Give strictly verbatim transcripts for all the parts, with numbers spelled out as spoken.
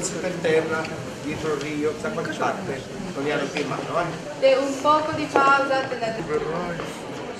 pezzi per terra, dietro il Rio, da qualche parte, non li hanno più in mano, eh? E un poco di pausa, tenete.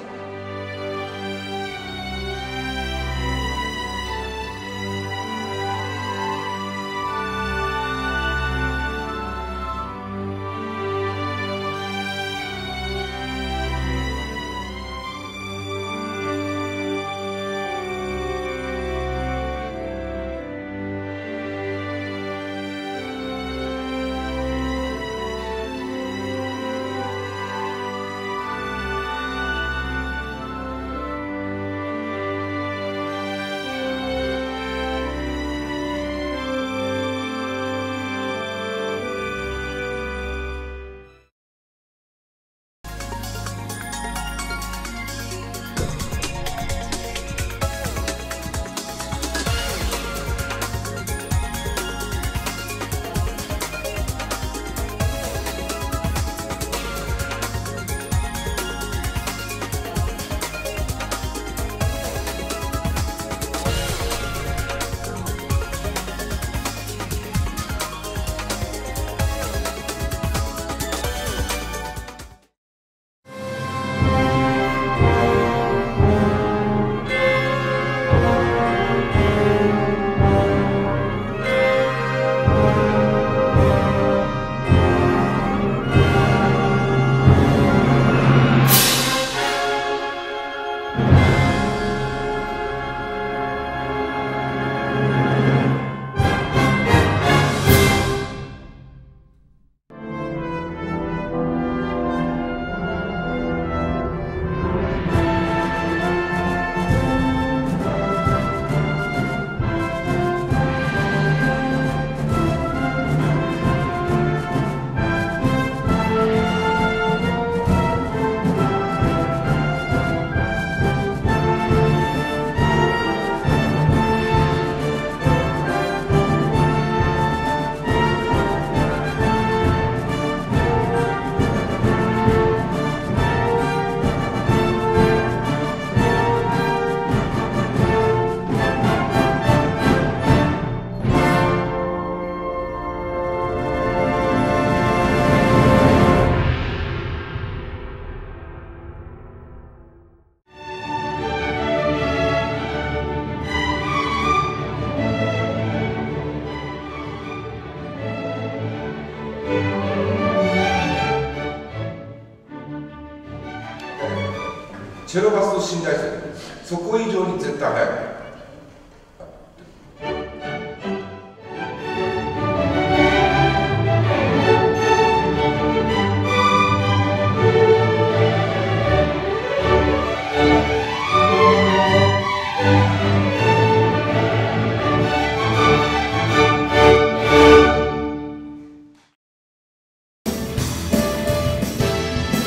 チェロバスと寝台線、そこ以上に絶対速い。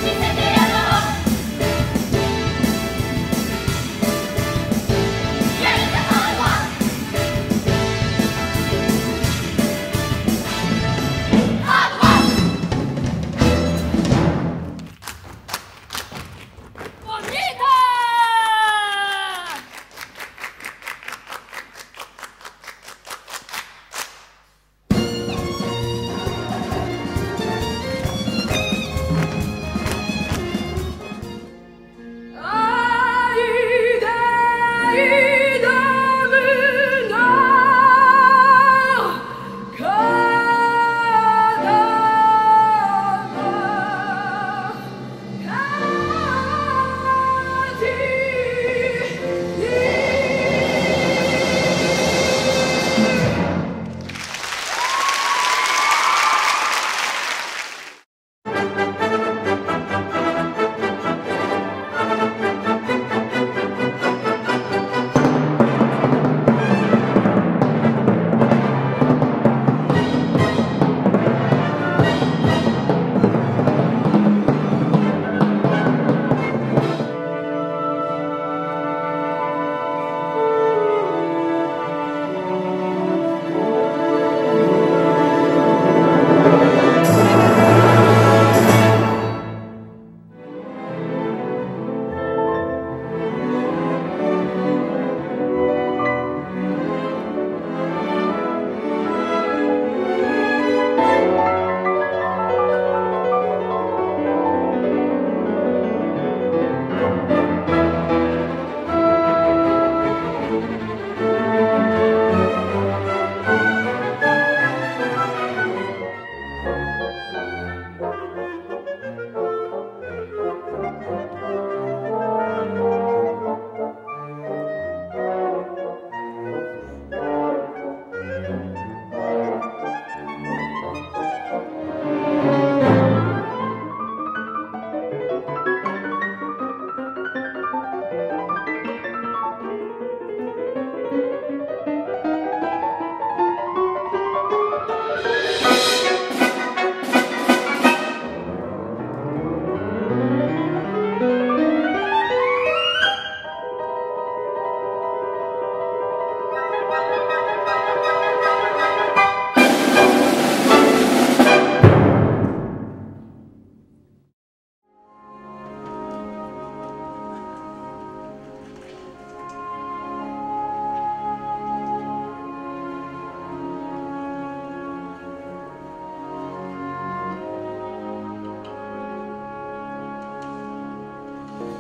Yeah!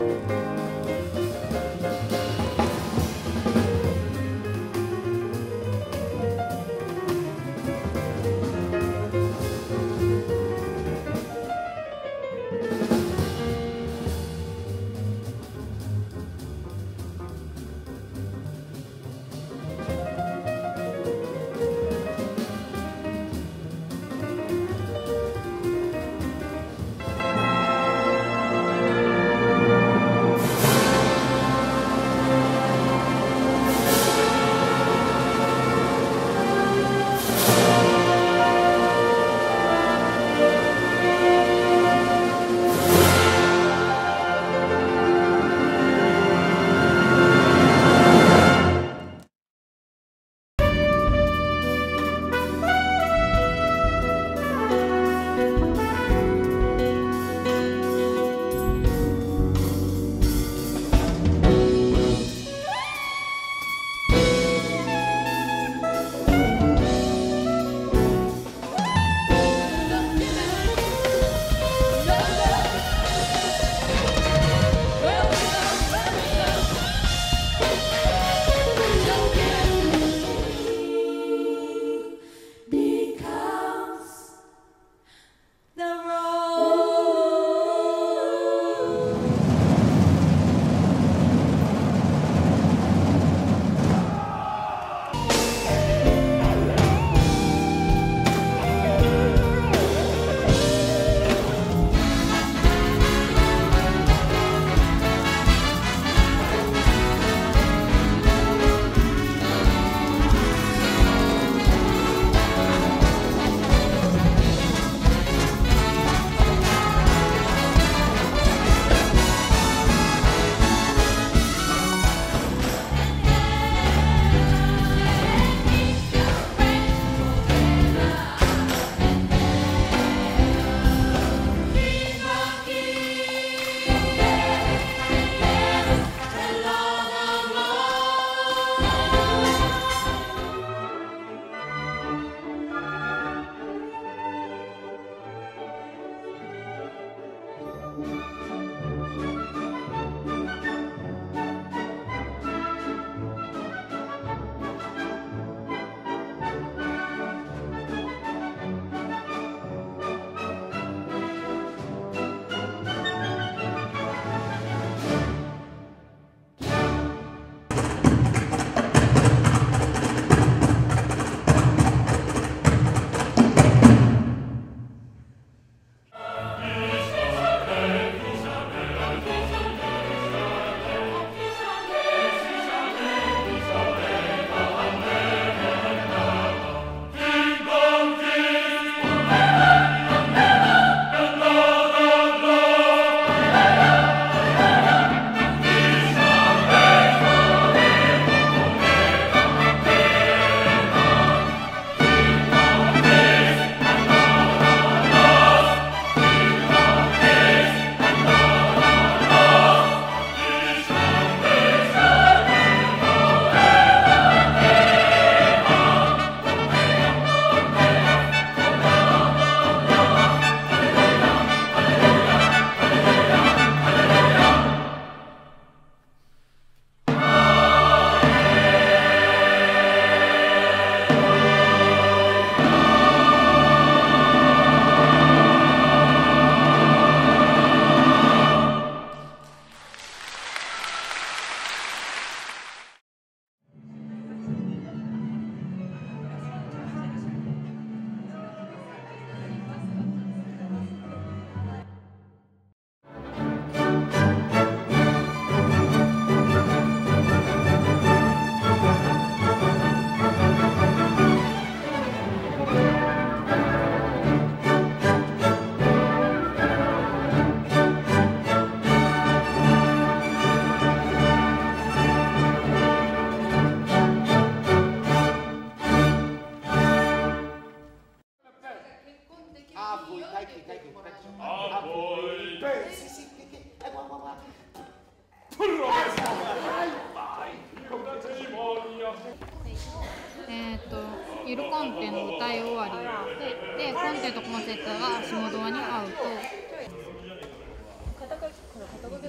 えっとゆるコンテの歌い終わりで、でコンテとコンセットが下ドアに合うと肩掛けなのかな。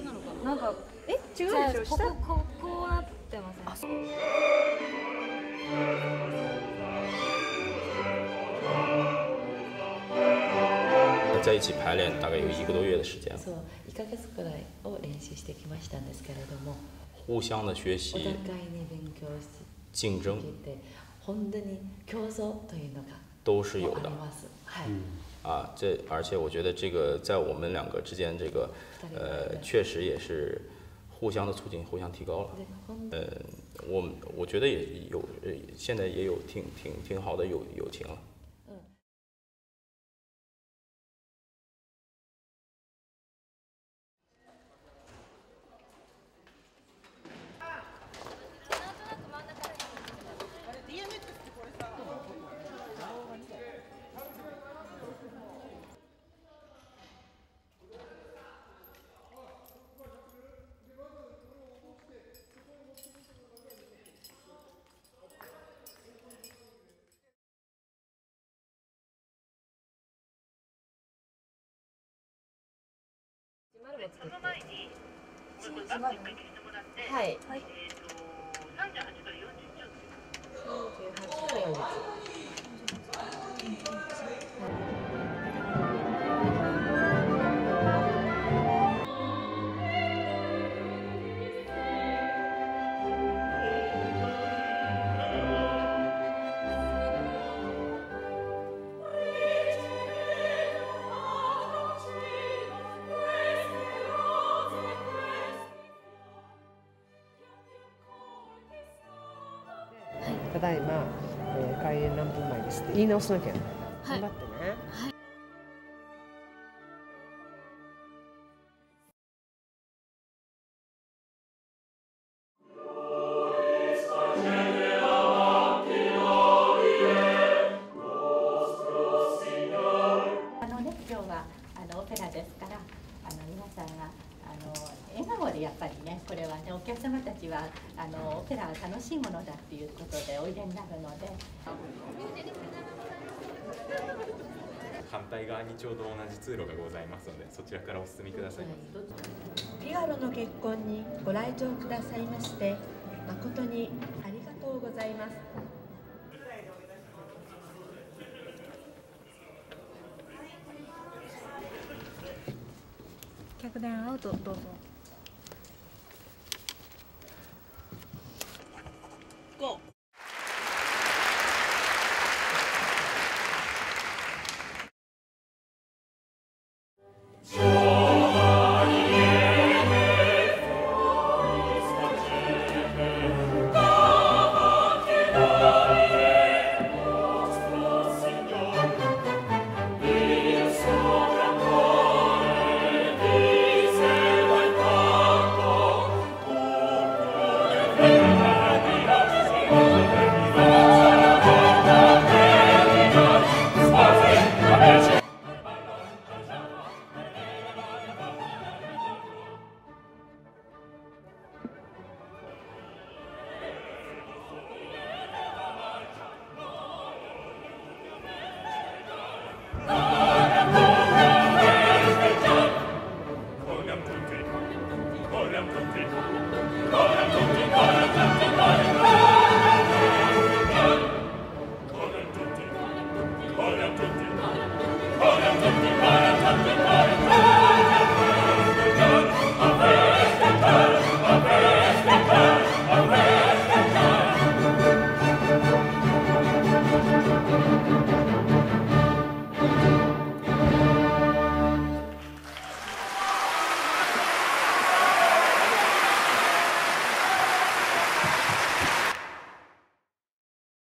なんかえ、違うじゃあでしょ。 ここここうなってません？ 在一起排练大概有一个多月的时间， そういっかげつくらいを練習してきましたんですけれども、 互相的学お習、 互いに勉強し竞争て本当に競争というのが都是有的あります。はい。 啊。这而且我觉得这个在我们两个之间，这个呃确实也是互相的促进，互相提高了。 で本呃，我们我觉得也有，呃现在也有挺挺挺好的友友情了。 はい。はい。さんじゅうはちからよんじゅういちを。 ただいま、えー、開演何分前ですって言い直さなきゃ。 はい頑張ってね。 はいあのね、今日はあのオペラですから、あの皆さんがあの笑顔でやっぱりね、これはね、お客様たちはあのオペラは楽しいものだっていうことでおいでになるので。 反対側にちょうど同じ通路がございますので、そちらからお進みください。 フィガロの結婚にご来場くださいまして誠にありがとうございます。 客団アウトどうぞ。 Ora